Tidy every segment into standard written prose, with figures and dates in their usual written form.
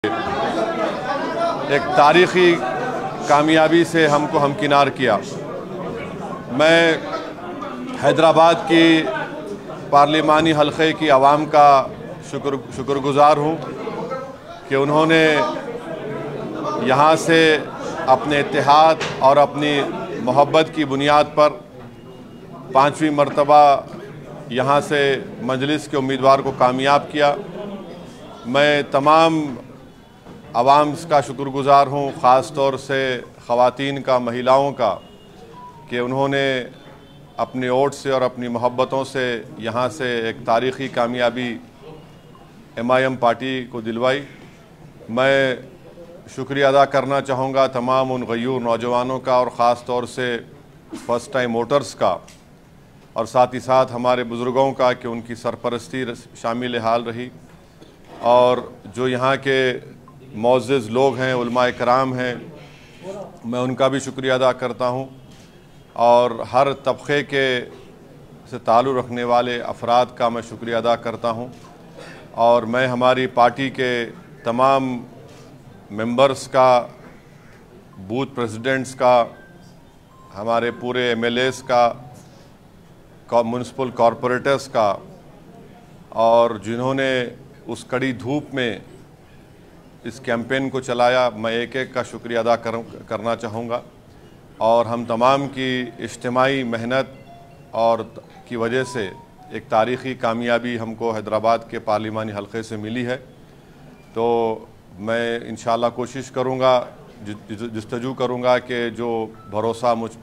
एक तारीख़ी कामयाबी से हमको हमकिनार किया। मैं हैदराबाद की पार्लिमानी हलक़े की आवाम का शुक्रगुज़ार हूँ कि उन्होंने यहाँ से अपने इत्तेहाद और अपनी मोहब्बत की बुनियाद पर 5वीं मरतबा यहाँ से मजलिस के उम्मीदवार को कामयाब किया। मैं तमाम आवाम का शुक्रगुज़ार हूँ, ख़ास तौर से ख़वातीन का, महिलाओं का, कि उन्होंने अपने वोट से और अपनी मोहब्बतों से यहाँ से एक तारीख़ी कामयाबी MIM पार्टी को दिलवाई। मैं शुक्रिया अदा करना चाहूँगा तमाम उन गयूर नौजवानों का और ख़ास तौर से फ़र्स्ट टाइम वोटर्स का, और साथ ही साथ हमारे बुज़ुर्गों का कि उनकी सरपरस्ती शामिल हाल रही, और जो यहाँ के मोअज़्ज़िज़ लोग हैं, उलमाए कराम हैं, मैं उनका भी शुक्रिया अदा करता हूँ, और हर तबक़े के से ताल्लुक़ रखने वाले अफराद का मैं शुक्रिया अदा करता हूँ। और मैं हमारी पार्टी के तमाम मेंबर्स का, बूथ प्रेसिडेंट्स का, हमारे पूरे MLAs का, म्युनिसिपल कॉरपोरेटर्स का, और जिन्होंने उस कड़ी धूप में इस कैंपेन को चलाया, मैं एक एक का शुक्रिया अदा करना चाहूँगा। और हम तमाम की इज्तिमाई मेहनत और की वजह से एक तारीख़ी कामयाबी हमको हैदराबाद के पार्लिमानी हलक़े से मिली है। तो मैं इंशाअल्लाह कोशिश करूँगा, जस्तजू करूँगा कि जो भरोसा मुझ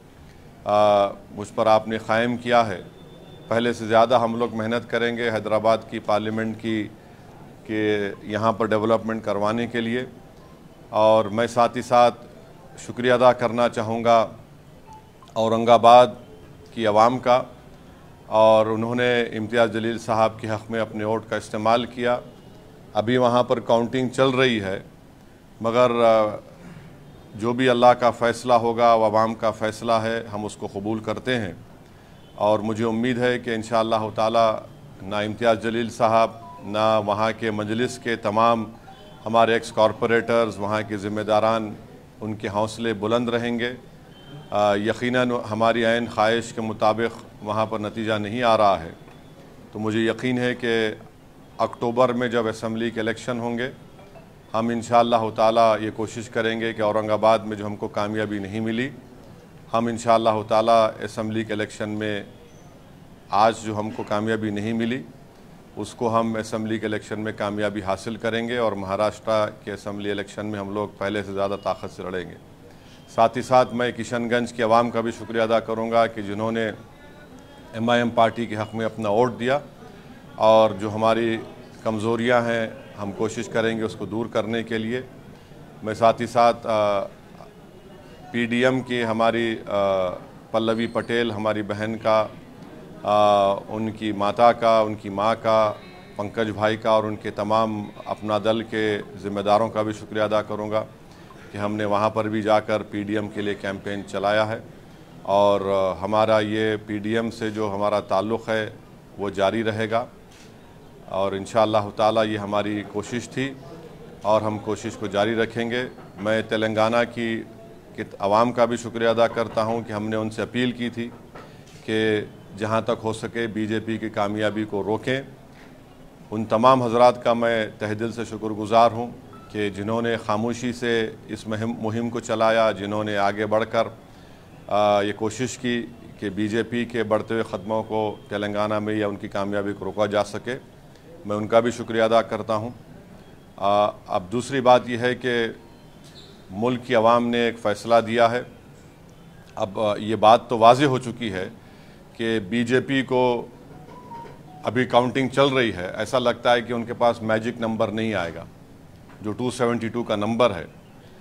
पर आपने क़ायम किया है, पहले से ज़्यादा हम लोग मेहनत करेंगे हैदराबाद की पार्लियामेंट के यहाँ पर डेवलपमेंट करवाने के लिए। और मैं साथ ही साथ शुक्रिया अदा करना चाहूँगा औरंगाबाद की आवाम का, और उन्होंने इम्तियाज़ जलील साहब के हक़ में अपने वोट का इस्तेमाल किया। अभी वहाँ पर काउंटिंग चल रही है, मगर जो भी अल्लाह का फ़ैसला होगा वो आवाम का फ़ैसला है, हम उसको कबूल करते हैं। और मुझे उम्मीद है कि इंशाअल्लाह ताला ना इम्तियाज़ जलील साहब, ना वहाँ के मजलिस के तमाम हमारे एक्स कॉरपोरेटर्स, वहाँ के ज़िम्मेदारान, उनके हौसले बुलंद रहेंगे। यकीनन हमारी ऐन ख्वाहिश के मुताबिक वहाँ पर नतीजा नहीं आ रहा है, तो मुझे यकीन है कि अक्टूबर में जब असम्बली के इलेक्शन होंगे, हम इंशाअल्लाह ताला ये कोशिश करेंगे कि औरंगाबाद में जो हमको कामयाबी नहीं मिली, हम इंशाअल्लाह ताला असम्बली के इलेक्शन में आज जो हमको कामयाबी नहीं मिली उसको हम असम्बली के इलेक्शन में कामयाबी हासिल करेंगे, और महाराष्ट्र के असम्बली इलेक्शन में हम लोग पहले से ज़्यादा ताकत से लड़ेंगे। साथ ही साथ मैं किशनगंज के अवाम का भी शुक्रिया अदा करूँगा कि जिन्होंने MIM पार्टी के हक़ में अपना वोट दिया, और जो हमारी कमज़ोरियाँ हैं हम कोशिश करेंगे उसको दूर करने के लिए। मैं साथ ही साथ PDM की हमारी पल्लवी पटेल, हमारी बहन का, उनकी माता का, उनकी माँ का, पंकज भाई का, और उनके तमाम अपना दल के ज़िम्मेदारों का भी शुक्रिया अदा करूँगा कि हमने वहाँ पर भी जाकर PDM के लिए कैंपेन चलाया है। और हमारा ये PDM से जो हमारा ताल्लुक़ है वो जारी रहेगा, और इंशाअल्लाह ताला ये हमारी कोशिश थी और हम कोशिश को जारी रखेंगे। मैं तेलंगाना की आवाम का भी शुक्रिया अदा करता हूँ कि हमने उनसे अपील की थी कि जहाँ तक हो सके BJP की कामयाबी को रोकें। उन तमाम हज़रात का मैं तहे दिल से शुक्रगुज़ार हूँ कि जिन्होंने खामोशी से इस मुहिम को चलाया, जिन्होंने आगे बढ़कर ये कोशिश की कि BJP के बढ़ते हुए ख़दमों को तेलंगाना में या उनकी कामयाबी को रोका जा सके, मैं उनका भी शुक्रिया अदा करता हूँ। अब दूसरी बात यह है कि मुल्क की आवाम ने एक फ़ैसला दिया है। अब ये बात तो वाज़ेह हो चुकी है कि BJP को अभी काउंटिंग चल रही है, ऐसा लगता है कि उनके पास मैजिक नंबर नहीं आएगा जो 272 का नंबर है।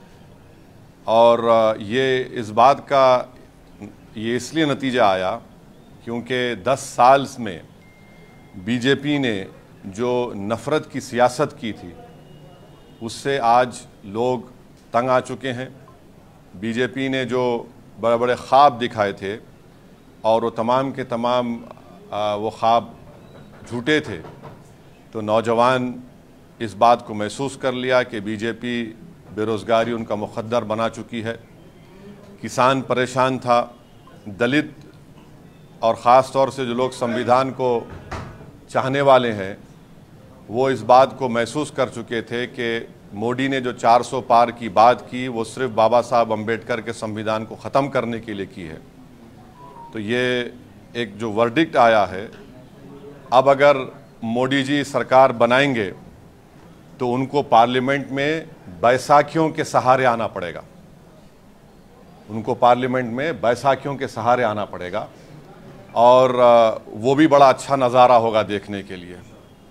और ये इस बात का ये इसलिए नतीजा आया क्योंकि 10 साल में BJP ने जो नफ़रत की सियासत की थी उससे आज लोग तंग आ चुके हैं। BJP ने जो बड़े बड़े ख्वाब दिखाए थे और वो तमाम के तमाम वो ख्वाब झूठे थे, तो नौजवान इस बात को महसूस कर लिया कि बीजेपी बेरोज़गारी उनका मुक़द्दर बना चुकी है, किसान परेशान था, दलित और ख़ास तौर से जो लोग संविधान को चाहने वाले हैं वो इस बात को महसूस कर चुके थे कि मोदी ने जो 400 पार की बात की वो सिर्फ बाबा साहब अम्बेडकर के संविधान को ख़त्म करने के लिए की है। तो ये एक जो वर्डिक्ट आया है, अब अगर मोदी जी सरकार बनाएंगे तो उनको पार्लियामेंट में बैसाखियों के सहारे आना पड़ेगा, उनको पार्लियामेंट में बैसाखियों के सहारे आना पड़ेगा और वो भी बड़ा अच्छा नज़ारा होगा देखने के लिए,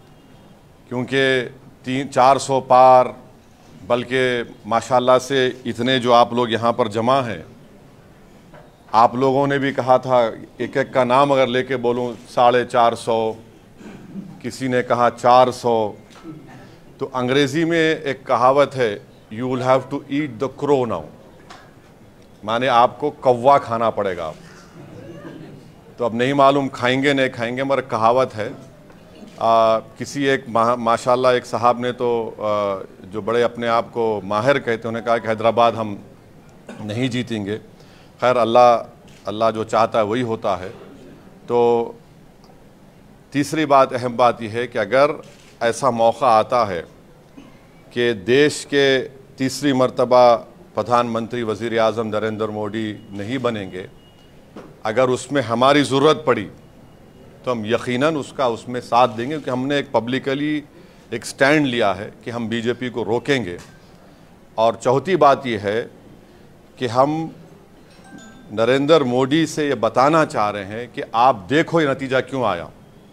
क्योंकि 400 पार, बल्कि माशाल्लाह से इतने जो आप लोग यहाँ पर जमा हैं, आप लोगों ने भी कहा था एक एक का नाम अगर लेके बोलूँ 450, किसी ने कहा 400। तो अंग्रेज़ी में एक कहावत है, you will have to eat the crow now, माने आपको कौवा खाना पड़ेगा। तो अब नहीं मालूम खाएंगे नहीं खाएंगे, मगर कहावत है। किसी एक माशाल्लाह एक साहब ने तो जो बड़े अपने आप को माहिर कहते हैं, उन्होंने कहा कि हैदराबाद हम नहीं जीतेंगे। खैर अल्लाह जो चाहता है वही होता है। तो तीसरी बात, अहम बात यह है कि अगर ऐसा मौका आता है कि देश के तीसरी मर्तबा प्रधानमंत्री वज़ीर आज़म नरेंद्र मोदी नहीं बनेंगे, अगर उसमें हमारी ज़रूरत पड़ी तो हम यकीनन उसमें साथ देंगे, क्योंकि हमने एक पब्लिकली एक स्टैंड लिया है कि हम बीजेपी को रोकेंगे। और चौथी बात यह है कि हम नरेंद्र मोदी से ये बताना चाह रहे हैं कि आप देखो ये नतीजा क्यों आया।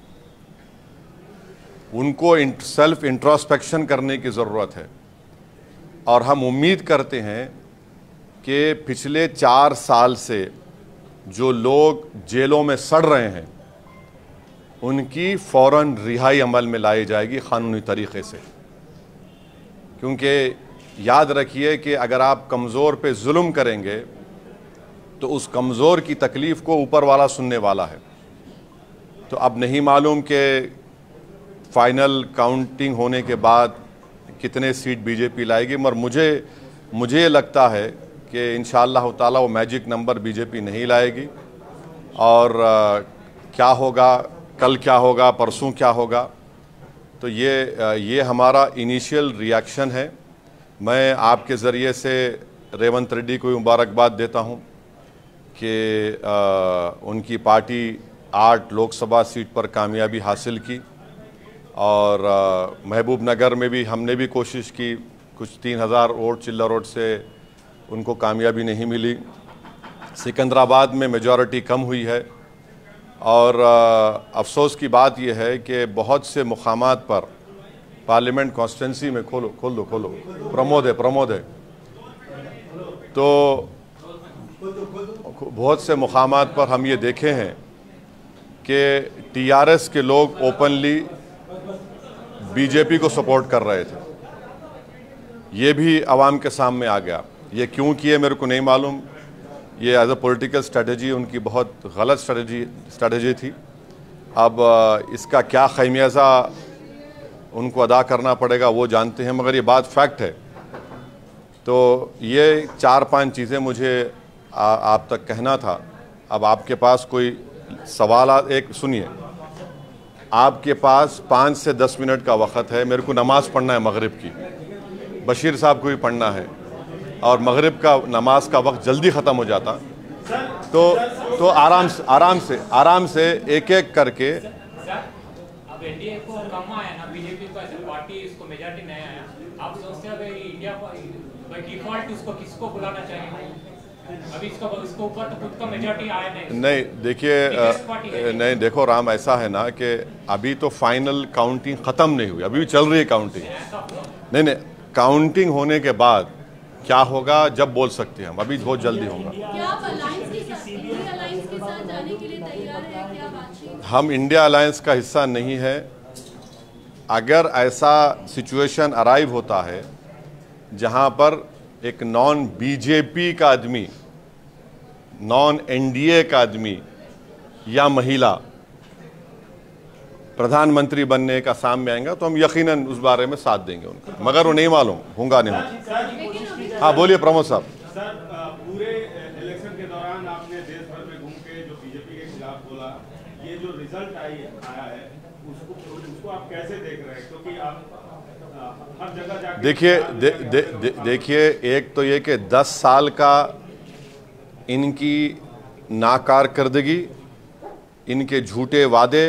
उनको सेल्फ इंट्रोस्पेक्शन करने की ज़रूरत है और हम उम्मीद करते हैं कि पिछले 4 साल से जो लोग जेलों में सड़ रहे हैं उनकी फ़ौरन रिहाई अमल में लाई जाएगी क़ानूनी तरीक़े से, क्योंकि याद रखिए कि अगर आप कमज़ोर पे जुल्म करेंगे तो उस कमज़ोर की तकलीफ़ को ऊपर वाला सुनने वाला है। तो अब नहीं मालूम कि फाइनल काउंटिंग होने के बाद कितने सीट बीजेपी लाएगी, मगर मुझे लगता है कि इंशाअल्लाह ताला वो मैजिक नंबर बीजेपी नहीं लाएगी। और क्या होगा, कल क्या होगा, परसों क्या होगा, तो ये हमारा इनिशियल रिएक्शन है। मैं आपके ज़रिए से रेवंत रेड्डी को मुबारकबाद देता हूँ कि उनकी पार्टी 8 लोकसभा सीट पर कामयाबी हासिल की और महबूब नगर में भी हमने भी कोशिश की, कुछ 3000 वोट चिल्लर वोट से उनको कामयाबी नहीं मिली। सिकंदराबाद में मेजॉरिटी कम हुई है और अफसोस की बात यह है कि बहुत से मुकामात पर पार्लियामेंट कॉन्स्टिट्यूंसी में खोल दो प्रमोद है तो बहुत से मुकामात पर हम ये देखे हैं कि टीआरएस के लोग ओपनली बीजेपी को सपोर्ट कर रहे थे। ये भी आवाम के सामने आ गया। ये क्यों किए मेरे को नहीं मालूम, ये एज अ पॉलिटिकल स्ट्रेटजी उनकी बहुत गलत स्ट्रेटजी थी। अब इसका क्या खमियाजा उनको अदा करना पड़ेगा वो जानते हैं, मगर ये बात फैक्ट है। तो ये 4-5 चीज़ें मुझे आप तक कहना था। अब आपके पास कोई सवाल, एक सुनिए, आपके पास 5 से 10 मिनट का वक़्त है। मेरे को नमाज़ पढ़ना है मगरिब की, बशीर साहब को भी पढ़ना है और मगरिब का नमाज का वक्त जल्दी ख़त्म हो जाता। तो आराम से एक एक करके। अब एनडीए को कम आया ना, बीजेपी को ऐसे पार्टी इसको मेजॉरिटी नहीं आया, आप सोचते हैं इंडिया बाय डिफॉल्ट उसको किसको बुलाना चाहिए? अभी इसको ऊपर तो खुद का मेजॉरिटी आया नहीं। देखिए नहीं, देखो राम, ऐसा है ना कि अभी तो फाइनल काउंटिंग ख़त्म नहीं हुई, अभी भी चल रही है काउंटिंग। नहीं, काउंटिंग होने के बाद क्या होगा जब बोल सकते हैं हम, अभी बहुत जल्दी होगा। हम इंडिया अलायंस का हिस्सा नहीं है। अगर ऐसा सिचुएशन अराइव होता है जहां पर एक नॉन बीजेपी का आदमी, नॉन एनडीए का आदमी या महिला प्रधानमंत्री बनने का सामने आएगा तो हम यकीनन उस बारे में साथ देंगे उनका, मगर वो नहीं मालूम होगा नहीं होगा। हाँ बोलिए प्रमोद साहब। सर, पूरे इलेक्शन के दौरान आपने देश भर में घूम के जो बीजेपी के खिलाफ बोला, ये जो रिजल्ट आया है उसको आप कैसे देख रहे हैं? क्योंकि आप हर जगह जाके देखिए एक तो ये कि 10 साल का इनकी नाकारकर्दगी, इनके झूठे वादे,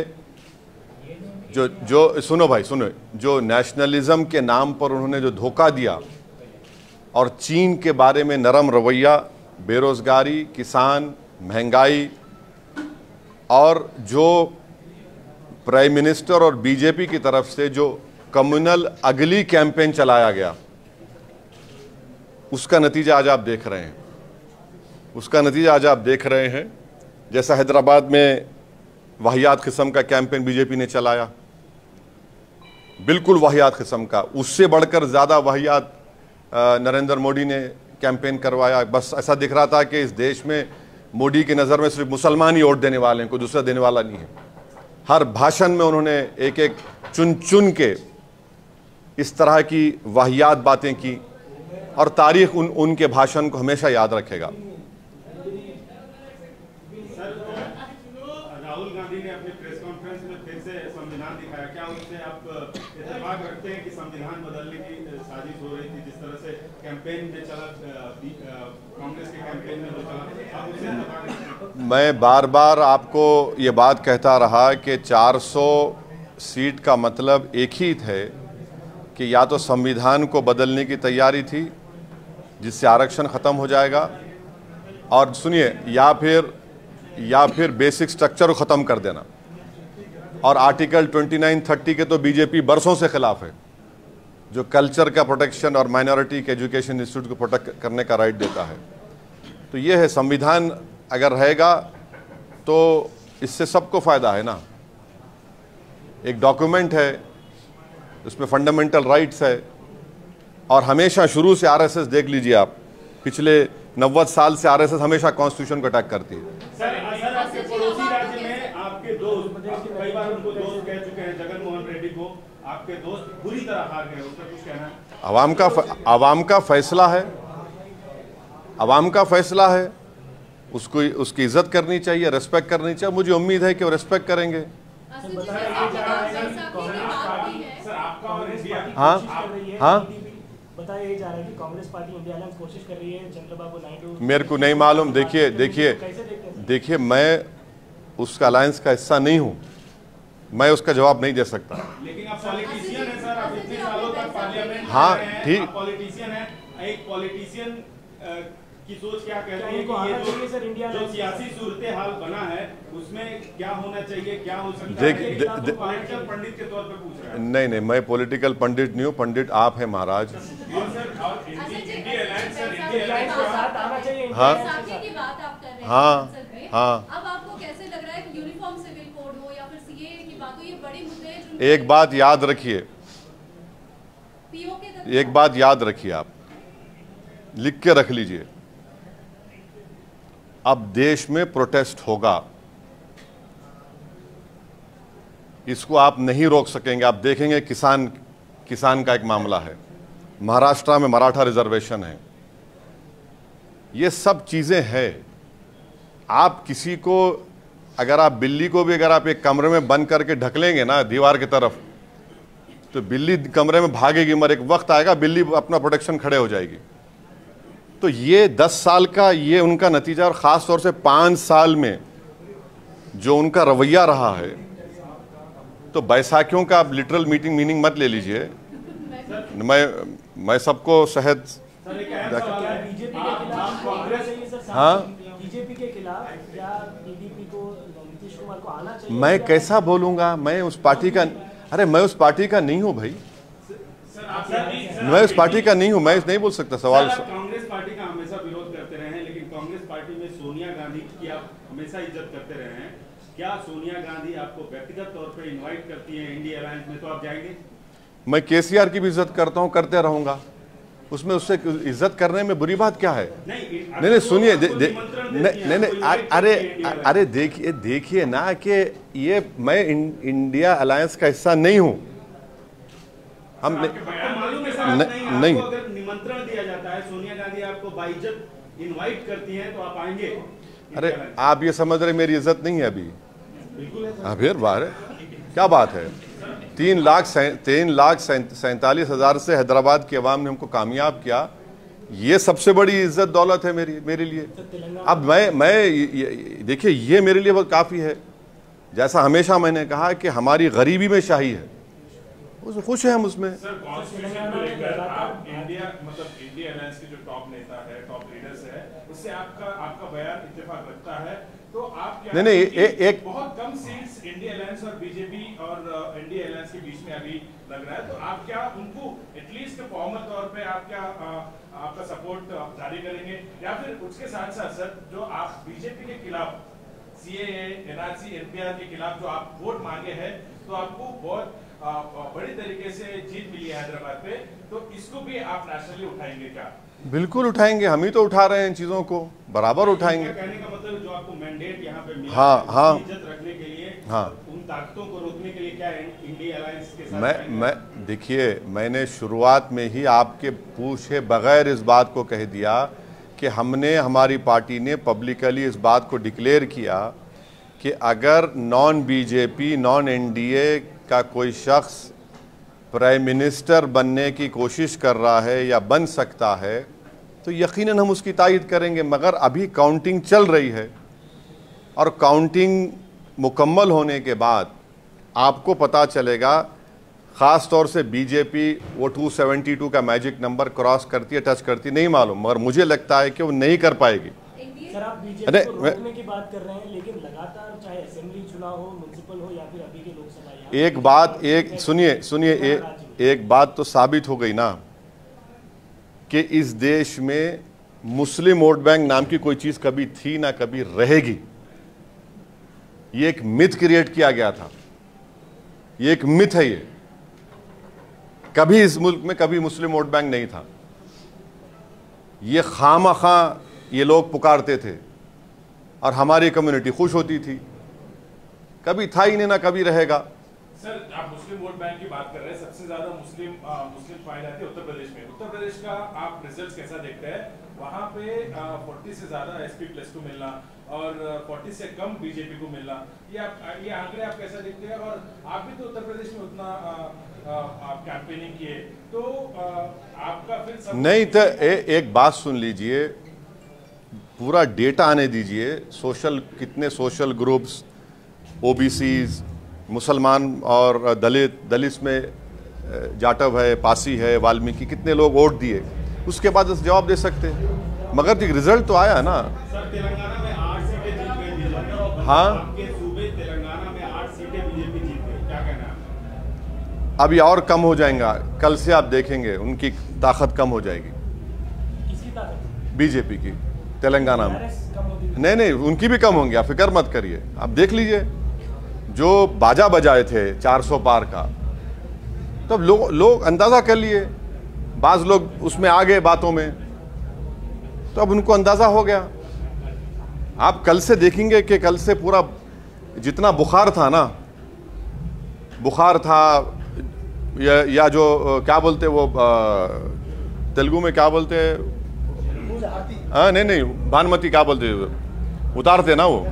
जो सुनो भाई सुनो, जो नेशनलिज्म के नाम पर उन्होंने जो धोखा दिया और चीन के बारे में नरम रवैया, बेरोजगारी, किसान, महंगाई, और जो प्राइम मिनिस्टर और बीजेपी की तरफ से जो कम्युनल अगली कैंपेन चलाया गया, उसका नतीजा आज आप देख रहे हैं। उसका नतीजा आज आप देख रहे हैं। जैसा हैदराबाद में वाहियात किस्म का कैंपेन बीजेपी ने चलाया, बिल्कुल वाहियात किस्म का, उससे बढ़कर ज़्यादा वाहियात नरेंद्र मोदी ने कैंपेन करवाया। बस ऐसा दिख रहा था कि इस देश में मोदी की नज़र में सिर्फ मुसलमान ही वोट देने वाले हैं, कोई दूसरा देने वाला नहीं है। हर भाषण में उन्होंने एक एक चुन चुन के इस तरह की वाहियात बातें की, और तारीख उनके भाषण को हमेशा याद रखेगा। राहुल गांधी ने अपनी प्रेस कॉन्फ्रेंस में फिर से संविधान दिखाया, क्या उससे आप इत्तेफाक रखते हैं कि संविधान बदलने की साजिश हो रही थी? जिस तरह से कैंपेन में चला, कांग्रेस के कैंपेन में जो चला, आप उससे इत्तेफाक रखते हैं? मैं बार बार आपको ये बात कहता रहा कि 400 सीट का मतलब एक ही है कि या तो संविधान को बदलने की तैयारी थी जिससे आरक्षण ख़त्म हो जाएगा, और सुनिए, या फिर बेसिक स्ट्रक्चर को ख़त्म कर देना। और आर्टिकल 29-30 के तो बीजेपी बरसों से खिलाफ है, जो कल्चर का प्रोटेक्शन और माइनॉरिटी के एजुकेशन इंस्टीट्यूट को प्रोटेक्ट करने का राइट देता है। तो ये है, संविधान अगर रहेगा तो इससे सबको फ़ायदा है ना। एक डॉक्यूमेंट है, उसमें फंडामेंटल राइट्स है, और हमेशा शुरू से आरएसएस देख लीजिए आप, पिछले 90 साल से आरएसएस हमेशा कॉन्स्टिट्यूशन को अटैक करती है। सर, आपके पड़ोसी राज्य में आपके दोस्त, कई बार उनको दोस्त कह चुके हैं, जगन मोहन रेड्डी को आपके दोस्त बुरी तरह हार गए, उसका कुछ कहना है? आवाम का फैसला है, आवाम का फैसला है, उसको उसकी इज्जत करनी चाहिए, रेस्पेक्ट करनी चाहिए। मुझे उम्मीद है कि वो रेस्पेक्ट करेंगे। हाँ हाँ, बताया जा रहा है कि कांग्रेस पार्टी इंडिया अलायंस कोशिश कर रही है, चंद्रबाबू नायडू। मेरे को नहीं मालूम। देखिए मैं उसका अलायंस का हिस्सा नहीं हूँ, मैं उसका जवाब नहीं दे सकता। लेकिन आप पॉलिटिशियन हैं सर, आप इतने सालों तक पार्लियामेंट में हाँ, रहे हैं, ठीक। आप पॉलिटिशियन हैं। एक पॉलिटिशियन की सोच क्या कहती है उनको आना चाहिए सर, कि इंडिया जो सियासी सूरत हाल बना है उसमें क्या होना चाहिए, क्या हो सकता है? पॉलिटिकल पंडित के तौर पे पूछ रहा है। नहीं, मैं पॉलिटिकल पंडित नहीं हूँ, पंडित आप हैं महाराज। और इंडिया अलायंस के साथ आना चाहिए। हाँ की बात आप कर रहे हैं हाँ संसद में। हाँ। अब आपको कैसे लग रहा है कि यूनिफॉर्म सिविल कोड हो या फिर सीए की बात हो, ये बड़े मुद्दे हैं जो एक बात याद रखिए, पीओके तक एक बात याद रखिए, आप लिख के रख लीजिए। अब देश में प्रोटेस्ट होगा, इसको आप नहीं रोक सकेंगे। आप देखेंगे किसान का एक मामला है, महाराष्ट्र में मराठा रिजर्वेशन है, ये सब चीजें हैं। आप किसी को, अगर आप बिल्ली को भी अगर आप एक कमरे में बंद करके ढक लेंगे ना दीवार की तरफ, तो बिल्ली कमरे में भागेगी, मगर एक वक्त आएगा बिल्ली अपना प्रोटेक्शन खड़े हो जाएगी। तो ये 10 साल का ये उनका नतीजा, और ख़ास तौर से 5 साल में जो उनका रवैया रहा है। तो बैसाखियों का आप लिटरल मीनिंग मत ले लीजिए। मैं सबको शहद हाँ, बीजेपी के खिलाफ या टीडीपी को, नीतीश कुमार को आना चाहिए। मैं कैसा बोलूँगा? मैं उस पार्टी का, अरे मैं उस पार्टी का नहीं हूँ भाई, मैं उस पार्टी का नहीं हूँ, मैं नहीं बोल सकता। सवाल कांग्रेस पार्टी का हमेशा विरोध करते रहे हैं, लेकिन कांग्रेस पार्टी में सोनिया गांधी की आप हमेशा इज्जत करते रहे हैं। क्या सोनिया गांधी आपको व्यक्तिगत तौर पे इनवाइट करती हैं इंडिया अलायंस में, तो आप जाएंगे? मैं केसीआर की भी इज्जत करता हूँ, करते रहूंगा। उसमें उससे इज्जत करने में बुरी बात क्या है? नहीं सुनिए, अरे देखिए ना कि ये मैं इंडिया अलायंस का हिस्सा नहीं हूं। हम नहीं, अगर निमंत्रण दिया जाता है, सोनिया गांधी आपको बाइज्जत इनवाइट करती हैं तो आप आएंगे? अरे आप ये समझ रहे मेरी इज्जत नहीं है अभी? फिर बाहर क्या बात है? 3,47,000 से हैदराबाद की आवाम ने हमको कामयाब किया, ये सबसे बड़ी इज्जत दौलत है मेरे लिए। अब मैं देखिए, ये मेरे लिए बहुत काफ़ी है। जैसा हमेशा मैंने कहा कि हमारी गरीबी में शाही है, उसे खुश है हम उसमें। सर, कॉन्स्टिट्यूशन को लेकर आप इंडिया अलायंस के जो टॉप नेता है, टॉप लीडर्स है, उससे आपका बयान इत्तेफाक रखता है, तो आप क्या नहीं एक बहुत कम सीट्स इंडिया अलायंस और बीजेपी और इंडिया अलायंस के बीच में अभी लग रहा है, तो आप क्या उनको एटलीस्ट फॉर्मल तौर पे आप क्या आपका सपोर्ट जारी करेंगे, या फिर उसके साथ साथ सर जो आप बीजेपी के खिलाफ सीएए, एनआरसी, एनपीआर के खिलाफ जो आप वोट मांगे हैं, तो आपको बहुत बड़ी तरीके से जीत मिली है हैदराबाद पे, तो इसको भी आप नेशनली उठाएंगे क्या? बिल्कुल उठाएंगे, हम ही तो उठा रहे हैं इन चीजों को, बराबर उठाएंगे। कहने का मतलब जो आपको मैंडेट यहाँ पे मिला, हाँ, इज्जत रखने के लिए, हाँ, उन ताकतों को रोकने के लिए क्या इंडिया अलायंस के साथ मैं देखिए, मैंने शुरुआत में ही आपके पूछे बगैर इस बात को कह दिया कि हमने, हमारी पार्टी ने पब्लिकली इस बात को डिक्लेयर किया कि अगर नॉन बीजेपी, नॉन एनडीए का कोई शख्स प्राइम मिनिस्टर बनने की कोशिश कर रहा है या बन सकता है तो यकीनन हम उसकी तायद करेंगे। मगर अभी काउंटिंग चल रही है और काउंटिंग मुकम्मल होने के बाद आपको पता चलेगा। ख़ास तौर से बीजेपी वो 272 का मैजिक नंबर क्रॉस करती है, टच करती, नहीं मालूम, मगर मुझे लगता है कि वो नहीं कर पाएगी। सर, आप बीजेपी को रोकने की बात कर रहे हैं, लेकिन लगातार चाहे असेंबली चुनाव हो, म्युनिसिपल हो या फिर अभी के लोकसभा, एक बात तो साबित हो गई ना कि इस देश में मुस्लिम वोट बैंक नाम की कोई चीज कभी थी ना कभी रहेगी। ये एक मिथ क्रिएट किया गया था, ये एक मिथ है। ये कभी इस मुल्क में कभी मुस्लिम वोट बैंक नहीं था। ये खामखा ये लोग पुकारते थे और हमारी कम्युनिटी खुश होती थी। कभी था ही नहीं, ना कभी रहेगा। सर, आप मुस्लिम वोट बैंक की बात कर रहे हैं, सबसे ज्यादा मुस्लिम पाए जाते हैं उत्तर प्रदेश में। उत्तर प्रदेश का आप रिजल्ट कैसा देखते हैं? वहाँ पे 40 से ज्यादा एसपी प्लस को मिलना और 40 से कम बीजेपी को मिलना, ये आंकड़े आप कैसा देखते हैं? और आप भी तो उत्तर प्रदेश में उतना आप कैंपेनिंग किए, तो आपका फिर नहीं तो एक बात सुन लीजिए, पूरा डेटा आने दीजिए। कितने सोशल ग्रुप्स, ओबीसीज, मुसलमान और दलित में जाटव है, पासी है, वाल्मीकि, कितने लोग वोट दिए, उसके बाद जवाब दे सकते हैं। मगर रिजल्ट तो आया ना। सर, तेलंगाना में 8 सीटें जीत गई बीजेपी। हाँ, आपके सूबे तेलंगाना में 8 सीटें बीजेपी जीत गई, क्या कहना है? अभी और कम हो जाएगा, कल से आप देखेंगे उनकी ताकत कम हो जाएगी। किसकी ताकत? बीजेपी की तेलंगाना में। नहीं, उनकी भी कम होंगी, आप फिक्र मत करिए। आप देख लीजिए, जो बाजा बजाए थे 400 पार का, तब लोग अंदाजा कर लिए। बाज लोग उसमें आ गए बातों में, तो अब उनको अंदाजा हो गया। आप कल से देखेंगे कि कल से पूरा जितना बुखार था ना, बुखार था या जो क्या बोलते वो तेलुगु में क्या बोलते हैं, हाँ नहीं भानुमती क्या बोलते उतारते ना वो,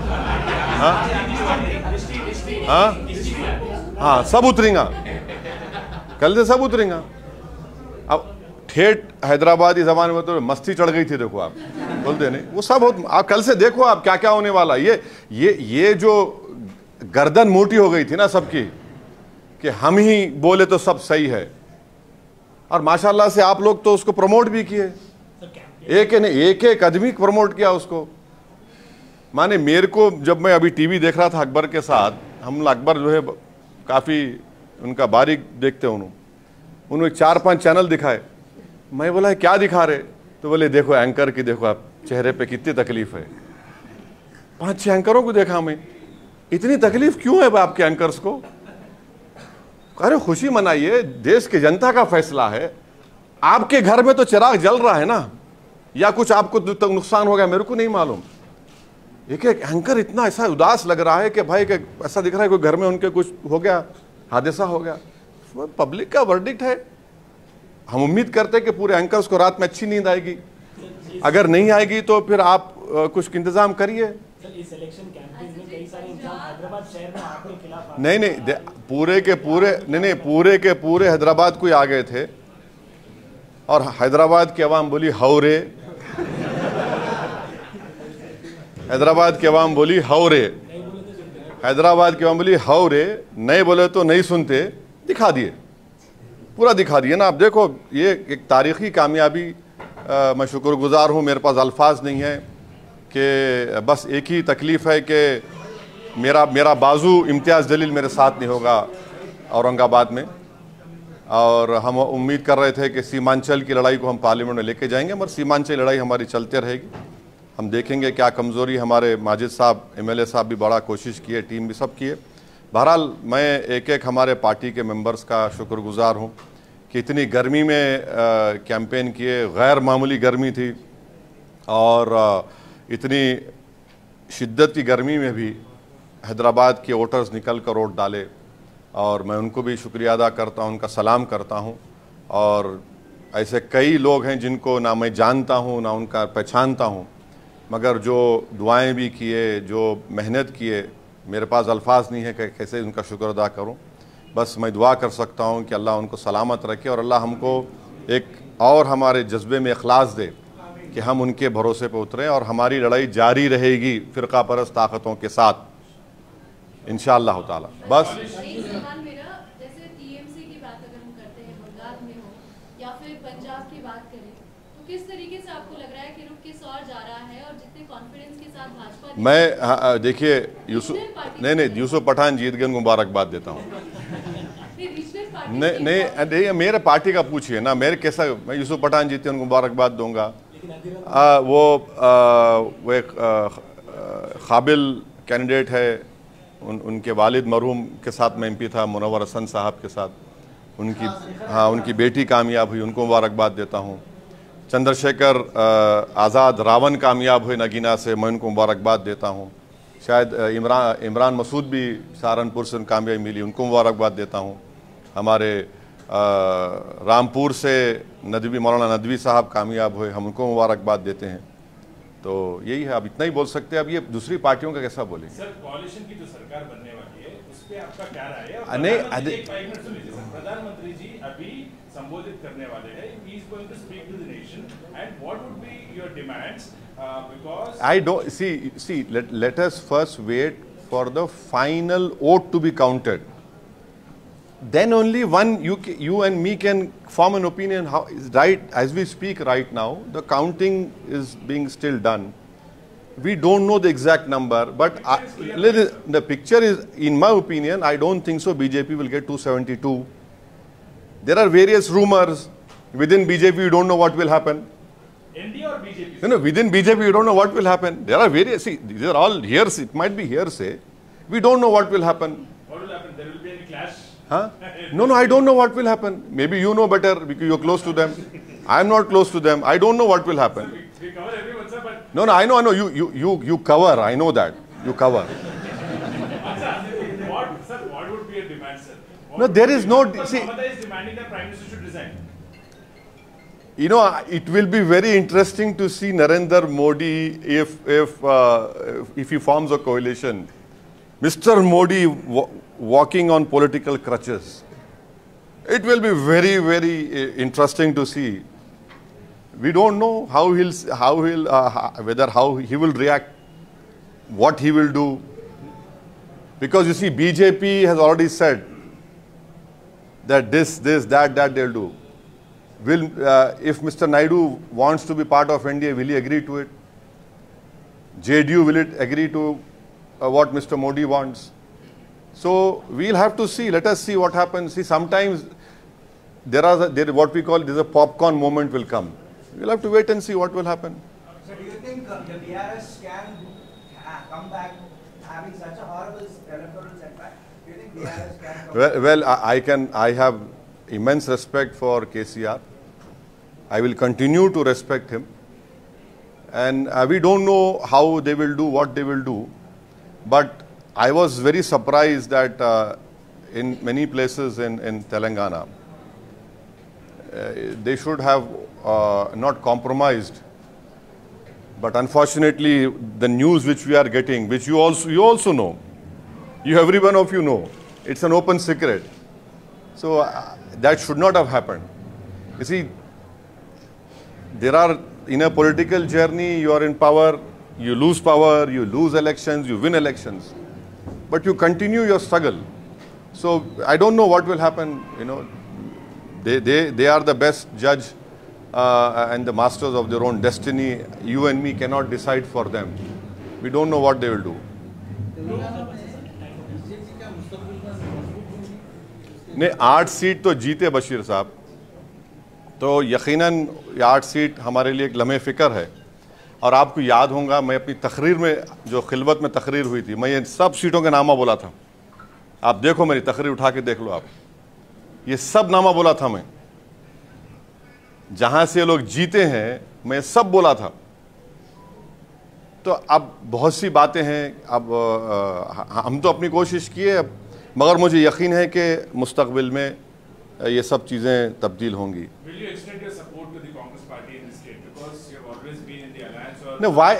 हाँ सब उतरेगा, कल से सब उतरेगा। अब ठेठ हैदराबादी जबान में तो मस्ती चढ़ गई थी, देखो आप बोलते नहीं, वो सब आप कल से देखो आप क्या क्या होने वाला। ये जो गर्दन मोटी हो गई थी ना सबकी कि हम ही बोले तो सब सही है, और माशाल्लाह से आप लोग तो उसको प्रमोट भी किए, एक आदमी प्रमोट किया उसको। माने मेरे को, जब मैं अभी टीवी देख रहा था अकबर के साथ, हम अकबर जो है काफ़ी उनका बारीक देखते हैं, उन्होंने 4-5 चैनल दिखाए। मैं बोला क्या दिखा रहे? तो बोले देखो एंकर की, देखो आप चेहरे पे कितनी तकलीफ है। 5-6 एंकरों को देखा मैं, इतनी तकलीफ क्यों है आपके एंकर्स को? अरे खुशी मनाइए, देश की जनता का फैसला है, आपके घर में तो चिराग जल रहा है ना, या कुछ आपको तो नुकसान हो गया, मेरे को नहीं मालूम। एक एंकर इतना ऐसा उदास लग रहा है कि भाई कि ऐसा दिख रहा है कोई घर में उनके कुछ हो गया, हादसा हो गया। पब्लिक का वर्डिक्ट है। हम उम्मीद करते हैं कि पूरे एंकर्स को रात में अच्छी नींद आएगी। अगर नहीं आएगी तो फिर आप कुछ इंतजाम करिए। इस इलेक्शन कैंपेन में कई सारे इंतजाम हैदराबाद शहर में आपके खिलाफ नहीं, पूरे के पूरे हैदराबाद को आ गए थे और हैदराबाद की आवाम बोली हौरे, हैदराबाद की आवाम बोली हौरे, हैदराबाद की आवाम बोली हौरे, नहीं बोले तो नहीं सुनते। दिखा दिए, पूरा दिखा दिए ना। आप देखो, ये एक तारीखी कामयाबी। मैं शुक्रगुजार हूँ, मेरे पास अल्फाज नहीं है कि बस एक ही तकलीफ़ है कि मेरा बाजू इम्तियाज़ जलील मेरे साथ नहीं होगा औरंगाबाद में, और हम उम्मीद कर रहे थे कि सीमांचल की लड़ाई को हम पार्लियामेंट में लेके जाएंगे, मगर सीमांचल लड़ाई हमारी चलते रहेगी। हम देखेंगे क्या कमज़ोरी। हमारे माजिद साहब MLA साहब भी बड़ा कोशिश किए, टीम भी सब किए। बहरहाल मैं एक हमारे पार्टी के मेंबर्स का शुक्रगुजार हूँ कि इतनी गर्मी में कैंपेन किए, गैर मामूली गर्मी थी, और इतनी शिद्दत की गर्मी में भी हैदराबाद के वोटर्स निकल कर वोट डाले, और मैं उनको भी शुक्रिया अदा करता हूँ, उनका सलाम करता हूँ। और ऐसे कई लोग हैं जिनको ना मैं जानता हूँ ना उनका पहचानता हूँ, मगर जो दुआएं भी किए, जो मेहनत किए, मेरे पास अल्फाज नहीं है कि कैसे उनका शुक्र अदा करूँ। बस मैं दुआ कर सकता हूँ कि अल्लाह उनको सलामत रखे और अल्लाह हमको एक और हमारे जज्बे में इखलास दे कि हम उनके भरोसे पर उतरें, और हमारी लड़ाई जारी रहेगी फ़िरका परस्त ताकतों के साथ इंशाअल्लाह ताला। बस एक सवाल मेरा, जैसे TMC की बात अगर हम करते हैं, बंगाल में हो या फिर पंजाब की बात करें, तो किस तरीके से आपको लग रहा है कि रुख किस और जा रहा है, और जितने कॉन्फिडेंस के साथ भाजपा मैं देखिए यूसुफ पठान जीत गए, उनको मुबारकबाद देता हूँ। नहीं, मेरे पार्टी का पूछिए ना, मेरे कैसा, मैं यूसुफ पठान जीते उनको मुबारकबाद दूंगा। वो एक काबिल कैंडिडेट है, उनके वालिद मरहूम के साथ मैं MP था, मुनव्वर हसन साहब के साथ, उनकी बेटी कामयाब हुई, उनको मुबारकबाद देता हूँ। चंद्रशेखर आज़ाद रावण कामयाब हुए नगीना से, मैं उनको मुबारकबाद देता हूँ। शायद इमरान मसूद भी सहारनपुर से कामयाबी मिली, उनको मुबारकबाद देता हूँ। हमारे रामपुर से मौलाना नदवी साहब कामयाब हुए, हम उनको मुबारकबाद देते हैं। तो यही है, अब इतना ही बोल सकते हैं। अब ये दूसरी पार्टियों का कैसा बोलेंगे? सर, कोalition की जो सरकार बनने वाली है उस पे आपका क्या राय है? प्रधानमंत्री जी अभी संबोधित करने वाले हैं, he is going to speak to the nation, and what would be your demands? Because I don't see. Let us first wait for the final vote to be counted. Then only you and me can form an opinion. How is right as we speak right now? The counting is being still done. We don't know the exact number, but the picture is, in my opinion, I don't think so. BJP will get 272. There are various rumors within BJP. We don't know what will happen. NDA or BJP? No, within BJP, you don't know what will happen. There are various. See, these are all hearsay. It might be hearsay. We don't know what will happen. What will happen? There will be any clash? Huh? No, I don't know what will happen. Maybe you know better because you're close to them. I'm not close to them. I don't know what will happen. We cover everyone, sir, but... No, I know. You cover. I know that. You cover. What would be a demand, sir? No, there is no... See, Mamata is demanding that Prime Minister should resign. You know, it will be very interesting to see Narendra Modi if he forms a coalition. Mr. Modi walking on political crutches. It will be very, very interesting to see. We don't know how he will react, what he will do. Because you see, BJP has already said that this, that they'll do. If Mr. Naidu wants to be part of NDA, will he agree to it? JDU, will it agree to what Mr. Modi wants? So we'll have to see. Let us see what happens. See, sometimes what we call there's a popcorn moment will come. We'll have to wait and see what will happen. So do you think the BRS can come back having such a horrible electoral setback? Do you think BRS can come back? Well, I have immense respect for KCR. I will continue to respect him. And we don't know how they will do, what they will do. But I was very surprised that in many places in Telangana, they should have not compromised. But unfortunately, the news which we are getting, which you also know, every one of you know, it's an open secret. So that should not have happened. You see, there are, in a political journey, you are in power, you lose elections, you win elections, but you continue your struggle. So I don't know what will happen. You know, they are the best judge and the masters of their own destiny. You and me cannot decide for them. We don't know what they will do. नहीं 8 seat तो जीते बशीर साहब, तो यकीनन 8 seat हमारे लिए एक लम्हे फ़िक्र है। और आपको याद होगा, मैं अपनी तकरीर में, जो खिलवत में तकरीर हुई थी, मैं ये सब सीटों के नामा बोला था। आप देखो, मेरी तकरीर उठा के देख लो आप, ये सब नामा बोला था मैं। जहाँ से लोग जीते हैं, मैं सब बोला था। तो अब बहुत सी बातें हैं, अब हम तो अपनी कोशिश किए, मगर मुझे यकीन है कि मुस्तकबिल में ये सब चीज़ें तब्दील होंगी। No, why?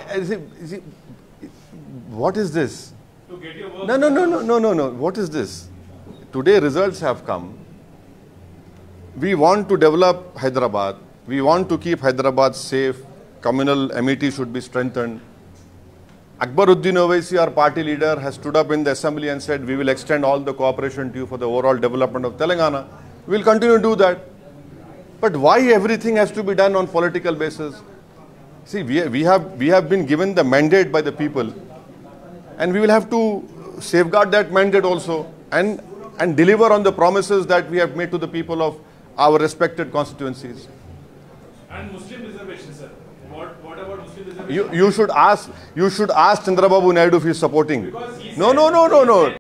What is this? No. What is this? Today results have come. We want to develop Hyderabad. We want to keep Hyderabad safe. Communal amity should be strengthened. Akbaruddin Owaisi, our party leader, has stood up in the assembly and said, we will extend all the cooperation to you for the overall development of Telangana. We will continue to do that. But why everything has to be done on political basis? See, we have been given the mandate by the people, and we will have to safeguard that mandate also and deliver on the promises that we have made to the people of our respected constituencies. And Muslim reservation, sir. What about Muslim reservation? You should ask Chandrababu Naidu if he is supporting. No.